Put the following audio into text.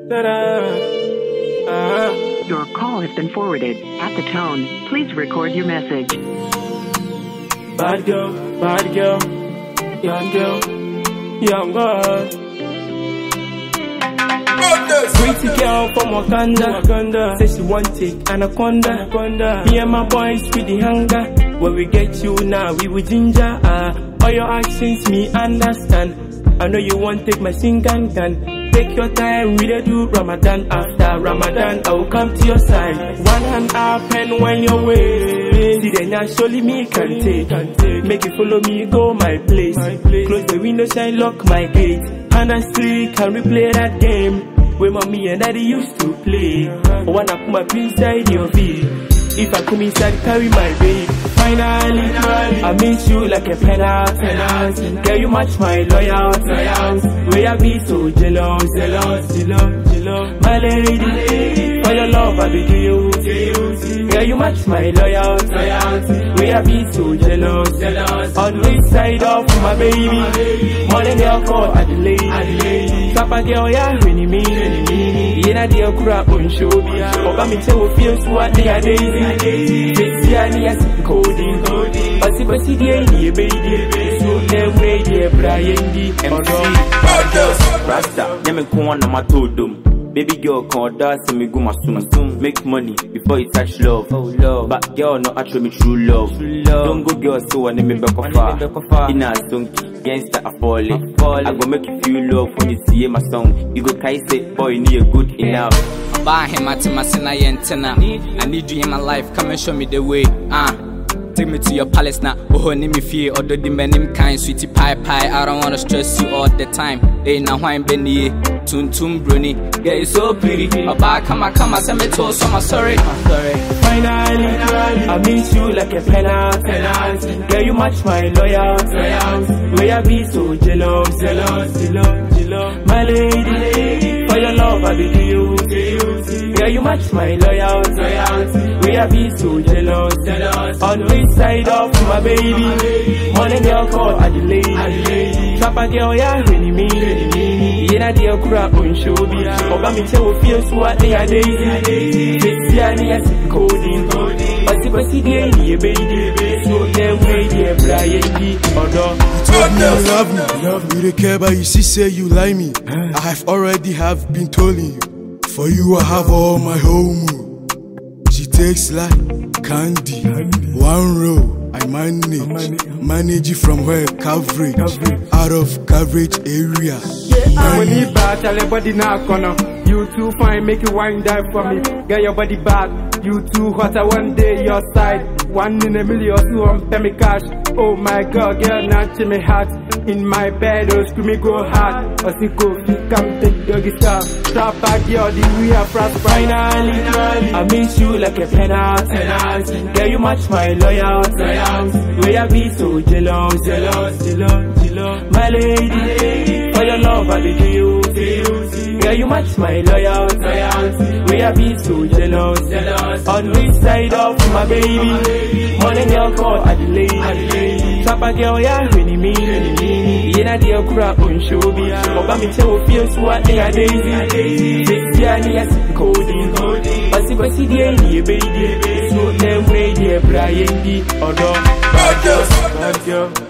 Your call has been forwarded. At the tone, please record your message. Bad girl, young girl. Pretty girl from Wakanda, say she want take anaconda. Me and my boys with the hunger. When we get you now, we will ginger. All your actions me understand. I know you want take my singing gun. Take your time, we dey do Ramadan. After Ramadan, I will come to your side. One hand up and one your way. See then surely me can take. Make you follow me, go my place. Close the window, shine, lock my gate. Honestly, can we play that game? Where mommy and daddy used to play. I wanna put my pin inside your feet. If I come inside, carry my baby. Finally, I miss you like a penalty. Girl, you match my loyalty. Where I be so jealous. My lady, for your love I be guilty. Girl, you match my loyalty. Where I be so jealous. On which side of my baby? Morning girl call Adelaide. Papa girl, yeah, really me. Yena dear crap on show. Oba me say we feel so what they are daisy. Say I need coding. Basi dear baby. So them way dear Brian D. MC Rasta, never go on my totem. Baby girl can't dance me go my soon. Make money before you touch love. But girl no actually me true love. Don't go girl so I name back far. In a donkey, gangsta I fall. I go make you feel love when you see my song. You go kai say boy you need a good enough. Buy him at my sena yentena. I need you in my life, come and show me the way. Take me to your palace now. Oh, name me fear, or the name kind, sweetie pie. I don't wanna stress you all the time. Hey, now I'm Benny, Tum Bruni. Yeah, you're so pretty. Come, I send me to so I'm sorry. Finally, I miss you like a penalty. Girl, you match my loyalty. Where I be so jealous. My lady, for your love I be guilty. Girl, you match my loyalty. Where I be so jealous. On which side of my baby? Morning girl call Adelaide. Papa girl, yeah, really me. Yena dear crap on show. Oba me say we feel so what they are daisy. Say I need coding. Basi dear baby. So them way dear Brian D. Told me you love me, you don't care but you see say you like me. I have already been telling you. For you I have all my home. She takes like candy. One row I manage it from where coverage out of coverage area. I will need back, tell everybody now corner. You too fine, make you wine dive for me. Get your body back. You too hot, I one day your side. 1 in a million, two on pay me cash. Oh my god, girl, now to me heart. In my bed, oh, screw me go hard. Or see go, come take doggy style. Trap back, girl, the we are fast. Finally, I miss you like a penalty. Girl, you match my loyalty. Where I be so jealous. My lady, for your love I be guilty. Girl, you match my loyalty. Where I be so jealous. On which side of my baby? Morning girl call Adelaide. Papa girl, yeah, really me. Yena dear crap on show. Oba me say we feel so what they are daisy. Say I need coding. Basi dear baby. So them way dear Brian D. Bad girl.